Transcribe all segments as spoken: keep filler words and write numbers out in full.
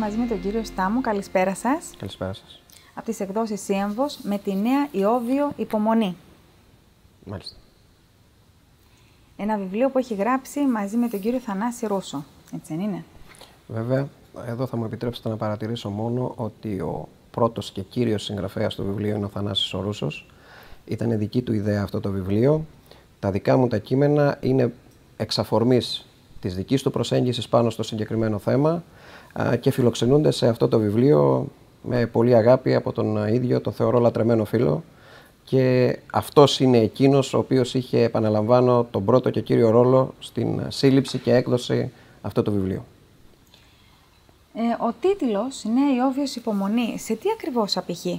μαζί με τον κύριο Στάμο. Καλησπέρα σας. Καλησπέρα σας. Από τις εκδόσεις Σύαμβος με τη νέα Ιώβιο Υπομονή. Μάλιστα. Ένα βιβλίο που έχει γράψει μαζί με τον κύριο Θανάση Ρούσο. Έτσι δεν είναι? Βέβαια, εδώ θα μου επιτρέψετε να παρατηρήσω μόνο ότι ο πρώτος και κύριος συγγραφέας του βιβλίου είναι ο Θανάσης ο Ρούσος. Ήταν δική του ιδέα αυτό το βιβλίο. Τα δικά μου τα κείμενα είναι εξ αφορμής της δικής του προσέγγισης πάνω στο συγκεκριμένο θέμα και φιλοξενούνται σε αυτό το βιβλίο με πολύ αγάπη από τον ίδιο, τον θεωρώ λατρεμένο φίλο, και αυτός είναι εκείνος ο οποίος είχε, επαναλαμβάνω, τον πρώτο και κύριο ρόλο στην σύλληψη και έκδοση αυτού του βιβλίου. Ε, ο τίτλος «Νέα Ιώβιος Υπομονή», σε τι ακριβώς απηχεί?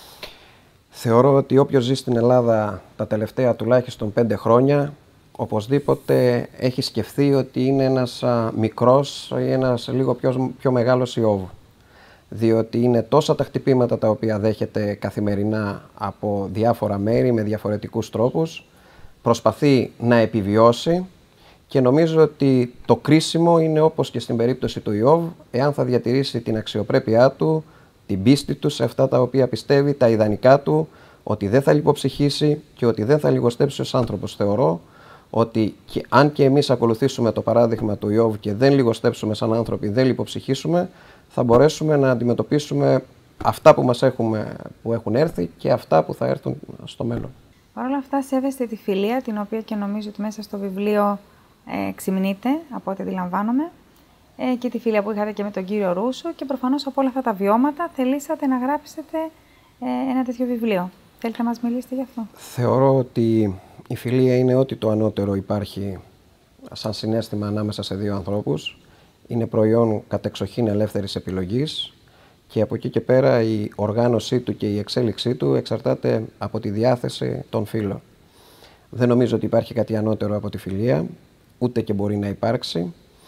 Θεωρώ ότι όποιος ζει στην Ελλάδα τα τελευταία τουλάχιστον πέντε χρόνια, οπωσδήποτε έχει σκεφτεί ότι είναι ένας α, μικρός ή ένας λίγο πιο, πιο μεγάλος Ιώβ. Διότι είναι τόσα τα χτυπήματα τα οποία δέχεται καθημερινά από διάφορα μέρη με διαφορετικούς τρόπους, προσπαθεί να επιβιώσει και νομίζω ότι το κρίσιμο είναι, όπως και στην περίπτωση του Ιώβ, εάν θα διατηρήσει την αξιοπρέπειά του, την πίστη του σε αυτά τα οποία πιστεύει, τα ιδανικά του, ότι δεν θα λιποψυχήσει και ότι δεν θα λιγοστέψει ως άνθρωπος. Θεωρώ ότι και, αν και εμείς ακολουθήσουμε το παράδειγμα του Ιώβ και δεν λιγοστέψουμε σαν άνθρωποι, δεν λιποψυχήσουμε, θα μπορέσουμε να αντιμετωπίσουμε αυτά που μας έχουμε, που έχουν έρθει και αυτά που θα έρθουν στο μέλλον. Παρ' όλα αυτά σέβεστε τη φιλία, την οποία και νομίζω ότι μέσα στο βιβλίο ε, ξυμνείτε, από ό,τι αντιλαμβάνομαι, ε, και τη φιλία που είχατε και με τον κύριο Ρούσο, και προφανώς από όλα αυτά τα βιώματα θελήσατε να γράψετε ε, ένα τέτοιο βιβλίο. Θέλετε να μας μιλήσετε γι' αυτό? Θεωρώ ότι η φιλία είναι ό,τι το ανώτερο υπάρχει σαν συναίσθημα ανάμεσα σε δύο ανθρώπους. Είναι προϊόν κατεξοχήν ελεύθερης επιλογής και από εκεί και πέρα η οργάνωσή του και η εξέλιξή του εξαρτάται από τη διάθεση των φίλων. Δεν νομίζω ότι υπάρχει κάτι ανώτερο από τη φιλία, ούτε και μπορεί να υπάρξει.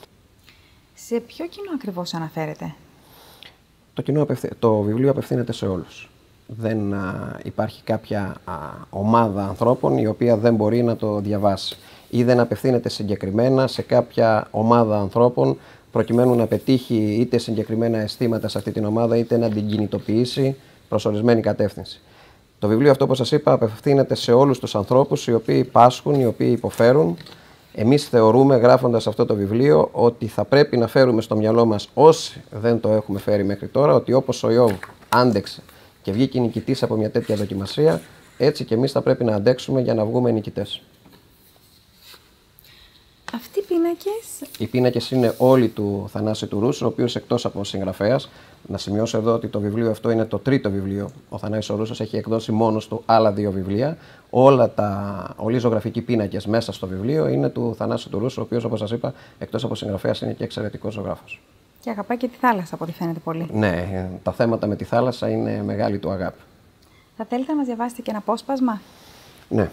Σε ποιο κοινό ακριβώς αναφέρεται? Το, κοινό απευθύ... το βιβλίο απευθύνεται σε όλους. Δεν α, υπάρχει κάποια α, ομάδα ανθρώπων η οποία δεν μπορεί να το διαβάσει ή δεν απευθύνεται συγκεκριμένα σε κάποια ομάδα ανθρώπων προκειμένου να πετύχει είτε συγκεκριμένα αισθήματα σε αυτή την ομάδα είτε να την κινητοποιήσει προς ορισμένη κατεύθυνση. Το βιβλίο αυτό, όπως σας είπα, απευθύνεται σε όλους τους ανθρώπους οι οποίοι πάσχουν, οι οποίοι υποφέρουν. Εμείς θεωρούμε, γράφοντας αυτό το βιβλίο, ότι θα πρέπει να φέρουμε στο μυαλό μας, όσοι δεν το έχουμε φέρει μέχρι τώρα, ότι όπως ο Ιώβ άντεξε και βγήκε νικητής από μια τέτοια δοκιμασία, έτσι και εμείς θα πρέπει να αντέξουμε για να βγούμε νικητές. Αυτοί οι πίνακες... Οι πίνακες είναι όλοι του Θανάση του Ρούσου, ο οποίος εκτός από συγγραφέας, να σημειώσω εδώ ότι το βιβλίο αυτό είναι το τρίτο βιβλίο. Ο Θανάσης ο Ρούσος έχει εκδώσει μόνος του άλλα δύο βιβλία. Όλα τα, όλοι οι ζωγραφικοί πίνακες μέσα στο βιβλίο είναι του Θανάση του Ρούσου, ο οποίος, όπως σας είπα, εκτός από συγγραφέας είναι και εξαιρετικός ζωγράφος. Και αγαπάει και τη θάλασσα, από ό,τι φαίνεται πολύ. Ναι, τα θέματα με τη θάλασσα είναι μεγάλη του αγάπη. Θα θέλετε να μας διαβάσετε και ένα απόσπασμα? Ναι.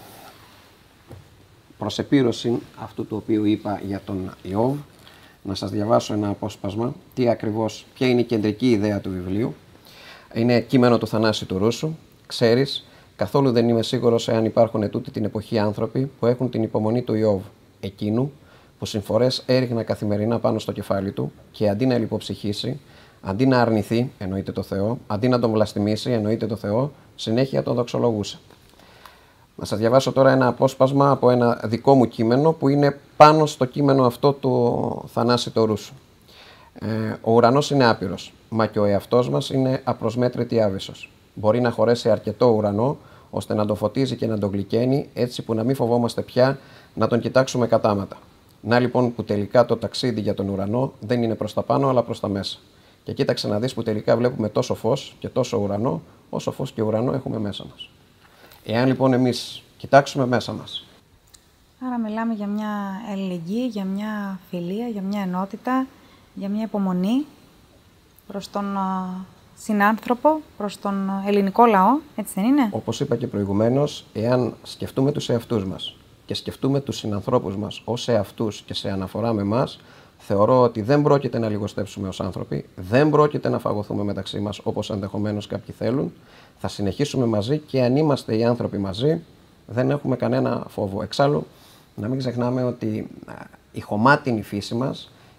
Προς επίρρωση αυτού του οποίου είπα για τον Ιώβ, να σας διαβάσω ένα απόσπασμα, τι ακριβώς, ποια είναι η κεντρική ιδέα του βιβλίου. Είναι κείμενο του Θανάση του Ρούσου. Ξέρεις, καθόλου δεν είμαι σίγουρος εάν υπάρχουν ετούτη την εποχή άνθρωποι που έχουν την υπομονή του Ιώβ, εκείνου που συμφορές έριχνα καθημερινά πάνω στο κεφάλι του και αντί να λιποψυχήσει, αντί να αρνηθεί, εννοείται το Θεό, αντί να τον βλαστημίσει, εννοείται το Θεό, συνέχεια τον δοξολογούσε. Να σας διαβάσω τώρα ένα απόσπασμα από ένα δικό μου κείμενο που είναι πάνω στο κείμενο αυτό του Θανάση του Ρούσου. Ε, ο ουρανός είναι άπειρος, μα και ο εαυτός μας είναι απροσμέτρητη άβυσσος. Μπορεί να χωρέσει αρκετό ουρανό, ώστε να τον φωτίζει και να τον γλυκαίνει, έτσι που να μην φοβόμαστε πια να τον κοιτάξουμε κατάματα. Να λοιπόν που τελικά το ταξίδι για τον ουρανό δεν είναι προς τα πάνω, αλλά προς τα μέσα. Και κοίταξε να δεις που τελικά βλέπουμε τόσο φως και τόσο ουρανό, όσο φως και ουρανό έχουμε μέσα μας. Εάν λοιπόν εμείς κοιτάξουμε μέσα μας. Άρα μιλάμε για μια αλληλεγγύη, για μια φιλία, για μια ενότητα, για μια υπομονή προς τον συνάνθρωπο, προς τον ελληνικό λαό, έτσι δεν είναι? Όπως είπα και προηγουμένως, εάν σκεφτούμε τους εαυτούς μας και σκεφτούμε τους συνανθρώπους μας ως εαυτούς και σε αναφορά με εμάς, θεωρώ ότι δεν πρόκειται να λιγοστέψουμε ως άνθρωποι, δεν πρόκειται να φαγωθούμε μεταξύ μας όπως ενδεχομένως κάποιοι θέλουν. Θα συνεχίσουμε μαζί και αν είμαστε οι άνθρωποι μαζί, δεν έχουμε κανένα φόβο. Εξάλλου, να μην ξεχνάμε ότι η χωμάτινη φύση μας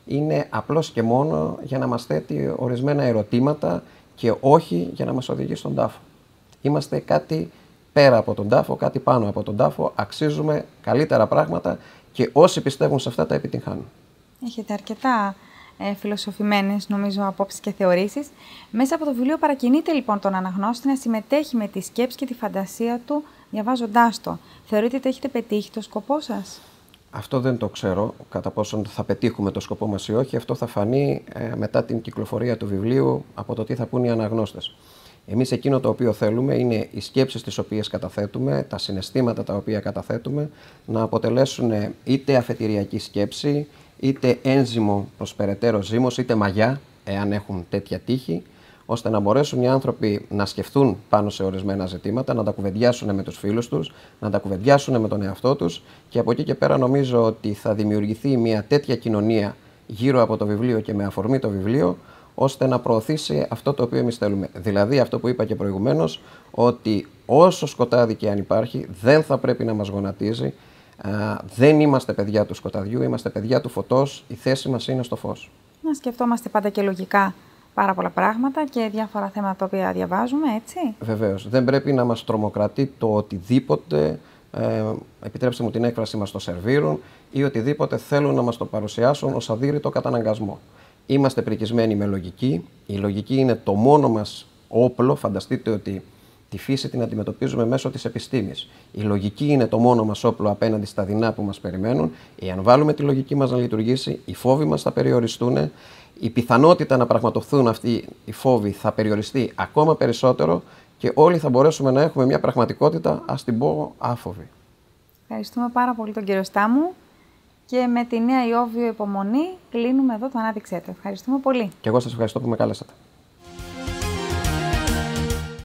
είναι απλώς και μόνο για να μας θέτει ορισμένα ερωτήματα και όχι για να μας οδηγεί στον τάφο. Είμαστε κάτι πέρα από τον τάφο, κάτι πάνω από τον τάφο, αξίζουμε καλύτερα πράγματα και όσοι πιστεύουν σε αυτά τα επιτυγχάνουν. Έχετε αρκετά ε, φιλοσοφημένες, νομίζω, απόψεις και θεωρήσεις. Μέσα από το βιβλίο παρακινείται λοιπόν τον αναγνώστη να συμμετέχει με τη σκέψη και τη φαντασία του διαβάζοντάς το. Θεωρείτε ότι έχετε πετύχει το σκοπό σας? Αυτό δεν το ξέρω, κατά πόσον θα πετύχουμε το σκοπό μας ή όχι. Αυτό θα φανεί ε, μετά την κυκλοφορία του βιβλίου από το τι θα πούν οι αναγνώστες. Εμείς εκείνο το οποίο θέλουμε είναι οι σκέψεις τις οποίες καταθέτουμε, τα συναισθήματα τα οποία καταθέτουμε, να αποτελέσουν είτε αφετηριακή σκέψη, είτε ένζυμο προς περαιτέρω ζύμος, είτε μαγιά, εάν έχουν τέτοια τύχη, ώστε να μπορέσουν οι άνθρωποι να σκεφτούν πάνω σε ορισμένα ζητήματα, να τα κουβεντιάσουν με τους φίλους τους, να τα κουβεντιάσουν με τον εαυτό τους και από εκεί και πέρα νομίζω ότι θα δημιουργηθεί μια τέτοια κοινωνία γύρω από το βιβλίο και με αφορμή το βιβλίο, ώστε να προωθήσει αυτό το οποίο εμείς θέλουμε. Δηλαδή αυτό που είπα και προηγουμένως, ότι όσο σκοτάδι και αν υπάρχει, δεν θα πρέπει να μας γονατίζει. Α, δεν είμαστε παιδιά του σκοταδιού, είμαστε παιδιά του φωτός, η θέση μας είναι στο φως. Να σκεφτόμαστε πάντα και λογικά πάρα πολλά πράγματα και διάφορα θέματα τα οποία διαβάζουμε, έτσι. Βεβαίως. Δεν πρέπει να μας τρομοκρατεί το οτιδήποτε, ε, επιτρέψτε μου την έκφραση, μας το σερβίρουν ή οτιδήποτε θέλουν να μας το παρουσιάσουν ως αδύρυτο καταναγκασμό. Είμαστε πρικισμένοι με λογική. Η λογική είναι το μόνο μας όπλο. Φανταστείτε ότι τη φύση την αντιμετωπίζουμε μέσω της επιστήμης. Η λογική είναι το μόνο μας όπλο απέναντι στα δεινά που μας περιμένουν. Εάν βάλουμε τη λογική μας να λειτουργήσει, οι φόβοι μας θα περιοριστούν. Η πιθανότητα να πραγματοθούν αυτοί οι φόβοι θα περιοριστεί ακόμα περισσότερο και όλοι θα μπορέσουμε να έχουμε μια πραγματικότητα, ας την πω, άφοβη. Ευχαριστούμε πάρα πολύ τον κύριο Στάμου. Και με τη νέα Ιώβιο υπομονή κλείνουμε εδώ το Ανάδειξέ το. Ευχαριστούμε πολύ. Και εγώ σας ευχαριστώ που με κάλεσατε.